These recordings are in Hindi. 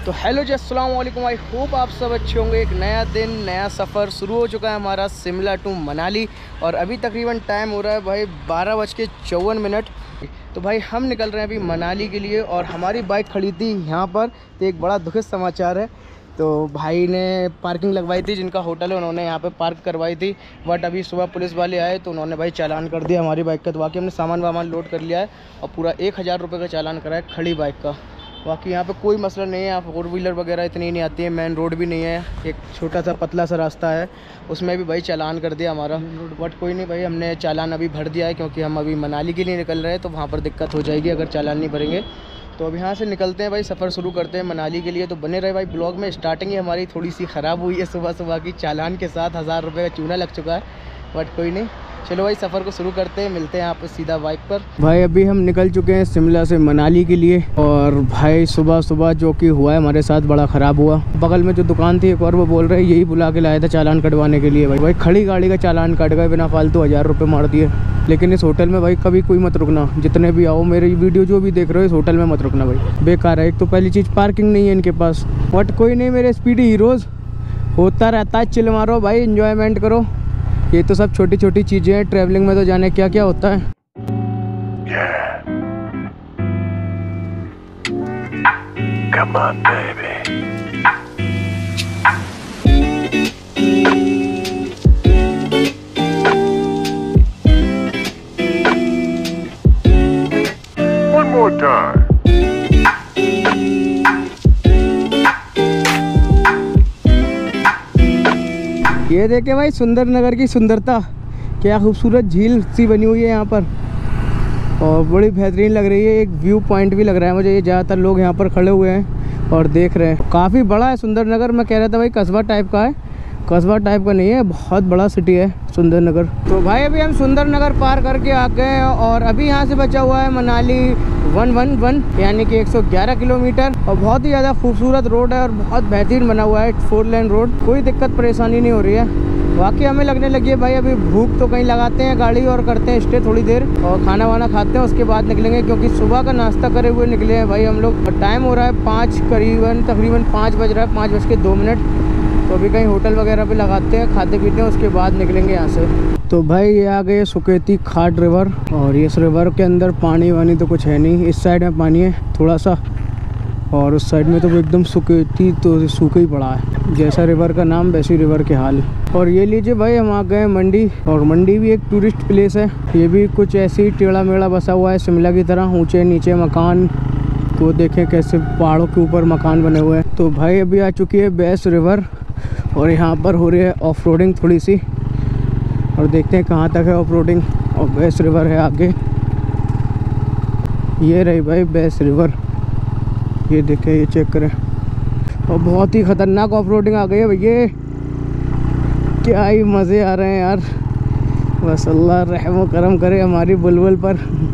तो हेलो जी, अस्सलाम वालेकुम। आई होप आप सब अच्छे होंगे। एक नया दिन, नया सफ़र शुरू हो चुका है हमारा शिमला टू मनाली। और अभी तकरीबन टाइम हो रहा है भाई 12:54। तो भाई हम निकल रहे हैं अभी मनाली के लिए। और हमारी बाइक खड़ी थी यहाँ पर, तो एक बड़ा दुखद समाचार है। तो भाई ने पार्किंग लगवाई थी, जिनका होटल है उन्होंने यहाँ पे पार्क करवाई थी। बट अभी सुबह पुलिस वाले आए तो उन्होंने भाई चालान कर दिया हमारी बाइक का। तो बाकी हमने सामान वामान लोड कर लिया है और पूरा 1000 रुपये का चालान करा है खड़ी बाइक का। बाकी यहाँ पे कोई मसला नहीं है। यहाँ फोर व्हीलर वगैरह इतनी नहीं आती है, मेन रोड भी नहीं है, एक छोटा सा पतला सा रास्ता है, उसमें भी भाई चालान कर दिया हमारा। बट कोई नहीं भाई, हमने चालान अभी भर दिया है क्योंकि हम अभी मनाली के लिए निकल रहे हैं, तो वहाँ पर दिक्कत हो जाएगी अगर चालान नहीं भरेंगे। तो अब यहाँ से निकलते हैं भाई, सफ़र शुरू करते हैं मनाली के लिए। तो बने रहे भाई ब्लॉग में। स्टार्टिंग ही हमारी थोड़ी सी ख़राब हुई है सुबह सुबह की, चालान के साथ 1000 रुपये का चूना लग चुका है। बट कोई नहीं, चलो भाई सफ़र को शुरू करते हैं। मिलते हैं यहाँ पर सीधा बाइक पर। भाई अभी हम निकल चुके हैं शिमला से मनाली के लिए। और भाई सुबह सुबह जो कि हुआ है हमारे साथ बड़ा ख़राब हुआ। बगल में जो दुकान थी एक और, वो बोल रहे यही बुला के लाया था चालान कटवाने के लिए। भाई खड़ी गाड़ी का चालान कट गए बिना फालतू 1000 रुपये मार दिए। लेकिन इस होटल में भाई कभी कोई मत रुकना, जितने भी आओ, मेरी वीडियो जो भी देख रहे हो इस होटल में मत रुकना भाई, बेकार है। एक तो पहली चीज़ पार्किंग नहीं है इनके पास। बट कोई नहीं, मेरे स्पीडी हीरोज़, होता रहता है। चिल मारो भाई, इंजॉयमेंट करो। ये तो सब छोटी छोटी चीज़ें हैं, ट्रैवलिंग में तो जाने क्या क्या होता है। Come on, baby. One more time. ये देखे भाई सुंदर नगर की सुंदरता, क्या खूबसूरत झील सी बनी हुई है यहाँ पर और बड़ी बेहतरीन लग रही है। एक व्यू पॉइंट भी लग रहा है मुझे। ये ज़्यादातर लोग यहाँ पर खड़े हुए हैं और देख रहे हैं। काफ़ी बड़ा है सुंदर नगर। मैं कह रहा था भाई कस्बा टाइप का है, कस्बा टाइप का नहीं है, बहुत बड़ा सिटी है सुंदर नगर। तो भाई अभी हम सुंदर नगर पार करके आ गए हैं और अभी यहाँ से बचा हुआ है मनाली 111, यानी कि 111 किलोमीटर। और बहुत ही ज़्यादा खूबसूरत रोड है और बहुत बेहतरीन बना हुआ है, 4 लेन रोड। कोई दिक्कत परेशानी नहीं हो रही है। वाकई हमें लगने लगी है भाई अभी भूख, तो कहीं लगाते हैं गाड़ी और करते हैं स्टे थोड़ी देर और खाना वाना खाते हैं, उसके बाद निकलेंगे। क्योंकि सुबह का नाश्ता करे हुए निकले हैं भाई हम लोग। और टाइम हो रहा है 5 तकरीबन 5 बज रहा है, 5:02। तो अभी कहीं होटल वगैरह पे लगाते हैं, खाते पीते हैं, उसके बाद निकलेंगे यहाँ से। तो भाई ये आ गए सुकेती खाट रिवर। और इस रिवर के अंदर पानी वानी तो कुछ है नहीं। इस साइड में पानी है थोड़ा सा और उस साइड में तो एकदम सुकेती, तो सूखा ही पड़ा है। जैसा रिवर का नाम वैसी रिवर के हाल। और ये लीजिए भाई हम आ गए मंडी। और मंडी भी एक टूरिस्ट प्लेस है। ये भी कुछ ऐसे ही टेढ़ा मेढ़ा बसा हुआ है शिमला की तरह, ऊंचे नीचे मकान। तो देखें कैसे पहाड़ों के ऊपर मकान बने हुए हैं। तो भाई अभी आ चुकी है बेस रिवर और यहाँ पर हो रही है ऑफ रोडिंग थोड़ी सी। और देखते हैं कहाँ तक है ऑफ रोडिंग। और बेस रिवर है आगे, ये रही भाई बेस रिवर। ये देखें, ये चेक करें। और बहुत ही ख़तरनाक ऑफ रोडिंग आ गई है भैया। क्या ही मज़े आ रहे हैं यार। बस अल्लाह रहम करम करे हमारी बुलबुल पर।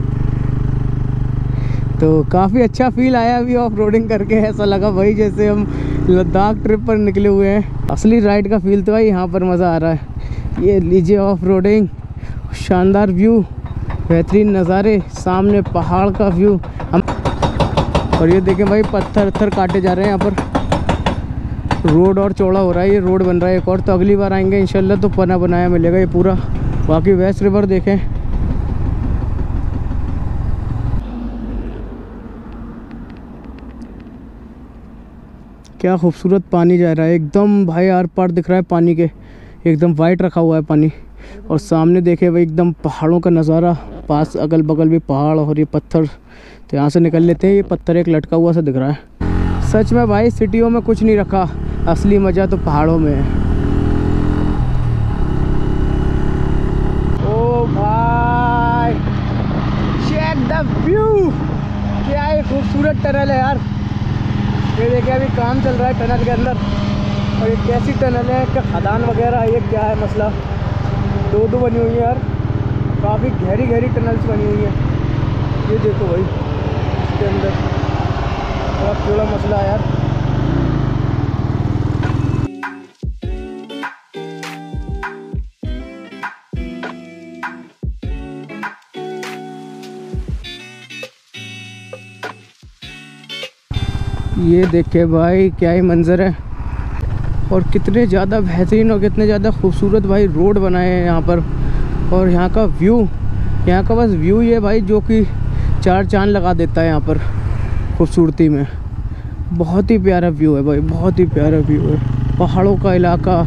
तो काफ़ी अच्छा फील आया अभी ऑफ रोडिंग करके। ऐसा लगा भाई जैसे हम लद्दाख ट्रिप पर निकले हुए हैं। असली राइड का फील तो भाई यहाँ पर मज़ा आ रहा है। ये लीजिए ऑफ रोडिंग, शानदार व्यू, बेहतरीन नज़ारे, सामने पहाड़ का व्यू। हम और ये देखें भाई पत्थर काटे जा रहे हैं यहाँ पर। रोड और चौड़ा हो रहा है, ये रोड बन रहा है एक और। तो अगली बार आएंगे इंशाल्लाह तो बना बनाया मिलेगा ये पूरा। बाकी वेस्ट रिवर देखें, क्या खूबसूरत पानी जा रहा है एकदम भाई। आर पार दिख रहा है पानी के, एकदम वाइट रखा हुआ है पानी। और सामने देखे भाई एकदम पहाड़ों का नज़ारा, पास अगल बगल भी पहाड़ और ये पत्थर। तो यहाँ से निकल लेते हैं। ये पत्थर एक लटका हुआ सा दिख रहा है। सच में भाई सिटियों में कुछ नहीं रखा, असली मज़ा तो पहाड़ों में है। ओ भाई चेक द व्यू, क्या है खूबसूरत टनल है यार। ये देखिए अभी काम चल रहा है टनल के अंदर। और ये कैसी टनल है, क्या खदान वगैरह है, ये क्या है मसला। दो बनी हुई है यार, काफ़ी गहरी गहरी टनल्स बनी हुई है। ये देखो भाई इसके अंदर बहुत थोड़ा मसला है यार। ये देखे भाई क्या ही मंजर है, और कितने ज़्यादा बेहतरीन और कितने ज़्यादा खूबसूरत भाई रोड बनाए हैं यहाँ पर। और यहाँ का व्यू, यहाँ का बस व्यू ये भाई जो कि चार चांद लगा देता है यहाँ पर खूबसूरती में। बहुत ही प्यारा व्यू है भाई, बहुत ही प्यारा व्यू है, पहाड़ों का इलाका।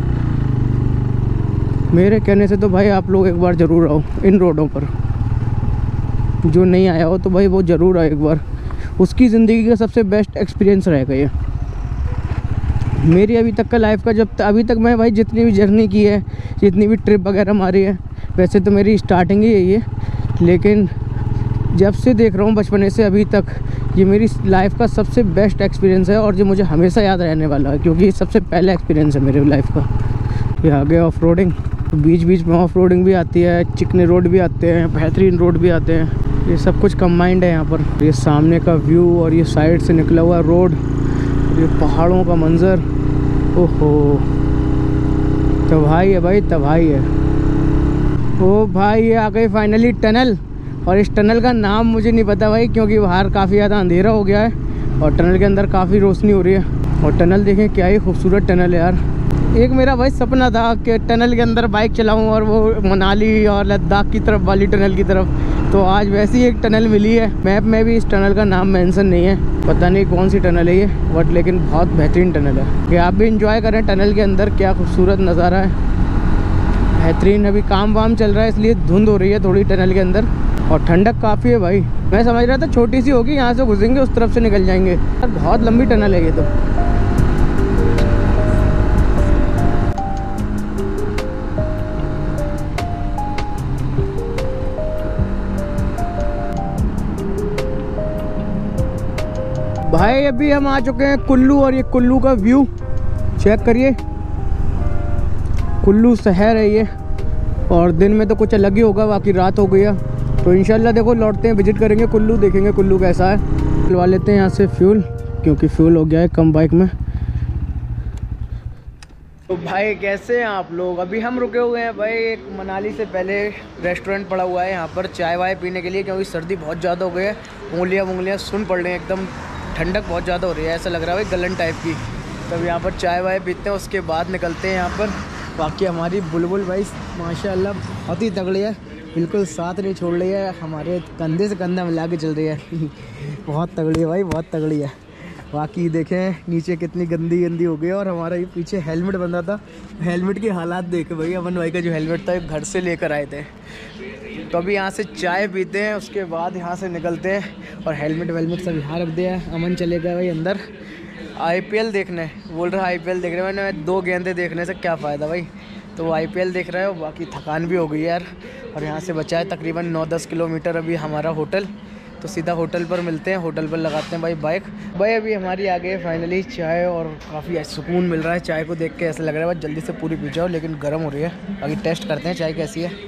मेरे कहने से तो भाई आप लोग एक बार ज़रूर आओ इन रोडों पर। जो नहीं आया हो तो भाई वो ज़रूर आए एक बार, उसकी ज़िंदगी का सबसे बेस्ट एक्सपीरियंस रहेगा ये। मेरी अभी तक का लाइफ का अभी तक मैं भाई जितनी भी जर्नी की है, जितनी भी ट्रिप वगैरह मारी है, वैसे तो मेरी स्टार्टिंग ही यही है, लेकिन जब से देख रहा हूँ बचपने से अभी तक, ये मेरी लाइफ का सबसे बेस्ट एक्सपीरियंस है और जो मुझे हमेशा याद रहने वाला है, क्योंकि ये सबसे पहला एक्सपीरियंस है मेरे लाइफ का। ये आगे ऑफ रोडिंग, तो बीच बीच में ऑफ रोडिंग भी आती है, चिकने रोड भी आते हैं, बेहतरीन रोड भी आते हैं। ये सब कुछ कंबाइंड है यहाँ पर। ये सामने का व्यू और ये साइड से निकला हुआ रोड, ये पहाड़ों का मंज़र, ओहो तबाही है भाई, तबाही है। ओ भाई ये आ गई फाइनली टनल, और इस टनल का नाम मुझे नहीं पता भाई, क्योंकि बाहर काफ़ी ज़्यादा अंधेरा हो गया है और टनल के अंदर काफ़ी रोशनी हो रही है। और टनल देखें क्या ही खूबसूरत टनल है यार। एक मेरा भाई सपना था कि टनल के अंदर बाइक चलाऊं और वो मनाली और लद्दाख की तरफ वाली टनल की तरफ, तो आज वैसी एक टनल मिली है। मैप में भी इस टनल का नाम मेंशन नहीं है, पता नहीं कौन सी टनल है ये, बट लेकिन बहुत बेहतरीन टनल है। कि आप भी इंजॉय करें टनल के अंदर, क्या खूबसूरत नज़ारा है, बेहतरीन। अभी काम वाम चल रहा है इसलिए धुंध हो रही है थोड़ी टनल के अंदर, और ठंडक काफ़ी है भाई। मैं समझ रहा था छोटी सी होगी, यहाँ से घुसेंगे उस तरफ से निकल जाएंगे, बहुत लंबी टनल है ये तो। भाई अभी हम आ चुके हैं कुल्लू, और ये कुल्लू का व्यू चेक करिए। कुल्लू शहर है ये, और दिन में तो कुछ अलग ही होगा, बाकी रात हो गई है। तो इंशाल्लाह देखो लौटते हैं, विजिट करेंगे कुल्लू, देखेंगे कुल्लू कैसा है। डलवा लेते हैं यहाँ से फ्यूल, क्योंकि फ्यूल हो गया है कम बाइक में। तो भाई कैसे हैं आप लोग? अभी हम रुके हुए हैं भाई एक मनाली से पहले रेस्टोरेंट पड़ा हुआ है यहाँ पर चाय वाय पीने के लिए, क्योंकि सर्दी बहुत ज़्यादा हो गई है, उंगलियाँ सुन पड़ रही हैं एकदम, ठंडक बहुत ज़्यादा हो रही है, ऐसा लग रहा है भाई गलन टाइप की। तब यहाँ पर चाय वाय पीते हैं, उसके बाद निकलते हैं यहाँ पर। बाकी हमारी बुलबुल भाई माशाल्लाह बहुत ही तगड़ी है, बिल्कुल साथ नहीं छोड़ रही है, हमारे कंधे से कंधा मिला के चल रही है बहुत तगड़ी है भाई, बहुत तगड़ी है। बाकी देखें नीचे कितनी गंदी हो गई, और हमारा ये पीछे हेलमेट बंधा था, हेलमेट के हालात देखे भाई। अमन भाई का जो हेलमेट था घर से लेकर आए थे। तो अभी यहाँ से चाय पीते हैं, उसके बाद यहाँ से निकलते हैं, और हेलमेट वेलमेट सब यहाँ रख दिया है। अमन चले गए भाई अंदर IPL देखने, बोल रहा है IPL देख रहे हैं। मैंने 2 गेंदें देखने से क्या फ़ायदा भाई, तो वो IPL देख रहा है, बाकी थकान भी हो गई यार। और यहाँ से बचा है तकरीबन 9-10 किलोमीटर अभी हमारा होटल, तो सीधा होटल पर मिलते हैं, होटल पर लगाते हैं भाई बाइक। भाई अभी हमारी आ गई फाइनली चाय, और काफ़ी सुकून मिल रहा है चाय को देख के, ऐसा लग रहा है भाई जल्दी से पूरी पी जाओ, लेकिन गर्म हो रही है। अभी टेस्ट करते हैं चाय कैसी है।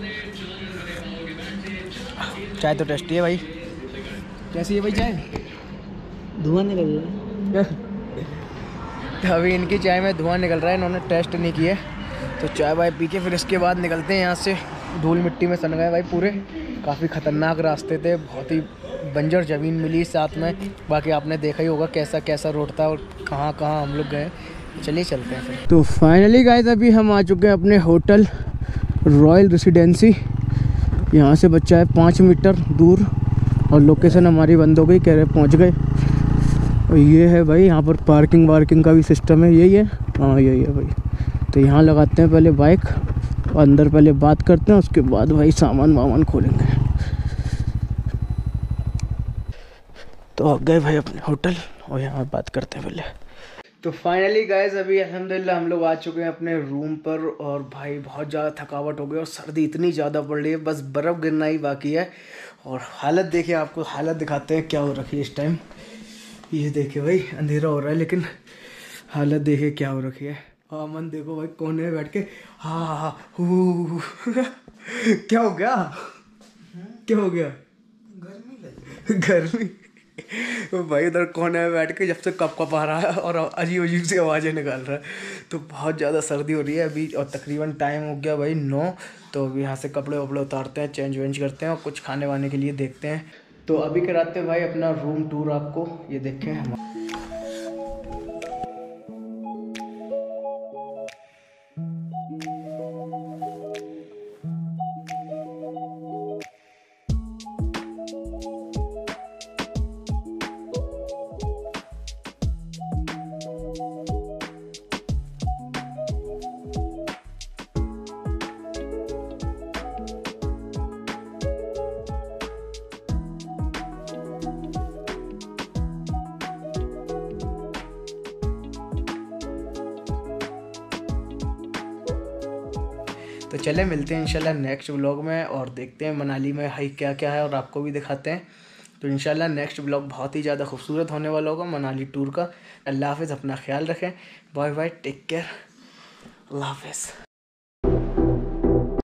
चाय तो टेस्टी है भाई। कैसी है भाई चाय? धुआं निकल रहा है अभी इनकी चाय में धुआं निकल रहा है, इन्होंने टेस्ट नहीं किया। तो चाय वाय पी के फिर इसके बाद निकलते हैं यहाँ से। धूल मिट्टी में सन गए भाई पूरे, काफ़ी ख़तरनाक रास्ते थे, बहुत ही बंजर ज़मीन मिली साथ में। बाकी आपने देखा ही होगा कैसा कैसा रोड था और कहाँ कहाँ हम लोग गए। चलिए चलते हैं फिर। तो फाइनली गाइस अभी हम आ चुके हैं अपने होटल रॉयल रेसिडेंसी। यहाँ से बच्चा है 5 मीटर दूर, और लोकेशन हमारी बंद हो गई, कह रहे पहुँच गए। और ये है भाई यहाँ पर पार्किंग वार्किंग का भी सिस्टम है, यही है, हाँ यही है भाई। तो यहाँ लगाते हैं पहले बाइक, अंदर पहले बात करते हैं, उसके बाद भाई सामान वामान खोलेंगे। तो आ गए भाई अपने होटल, और यहाँ बात करते हैं पहले। तो फाइनली गाइस अभी अल्हम्दुलिल्लाह हम लोग आ चुके हैं अपने रूम पर, और भाई बहुत ज़्यादा थकावट हो गई, और सर्दी इतनी ज़्यादा पड़ रही है, बस बर्फ़ गिरना ही बाकी है। और हालत देखिए, आपको हालत दिखाते हैं क्या हो रखी है इस टाइम। ये देखिए भाई अंधेरा हो रहा है, लेकिन हालत देखिए क्या हो रखी है। हाँ मन देखो भाई कोने में बैठ के, हाँ क्या हो गया, क्या हो गया? गर्मी भाई उधर कोने में बैठ के जब से कप आ रहा है, और अजीब अजीब सी आवाज़ें निकाल रहा है। तो बहुत ज़्यादा सर्दी हो रही है अभी, और तकरीबन टाइम हो गया भाई 9। तो अभी यहाँ से कपड़े वपड़े उतारते हैं, चेंज वेंज करते हैं, और कुछ खाने वाने के लिए देखते हैं। तो अभी कराते हैं भाई अपना रूम टूर आपको, ये देखें हम। तो चले मिलते हैं इंशाल्लाह नेक्स्ट व्लॉग में और देखते हैं मनाली में हाई क्या क्या है और आपको भी दिखाते हैं। तो इंशाल्लाह नेक्स्ट व्लॉग बहुत ही ज़्यादा खूबसूरत होने वाला होगा मनाली टूर का। अल्लाह हाफ़िज़, अपना ख्याल रखें, बाय बाय, टेक केयर, अल्लाह हाफ़िज़।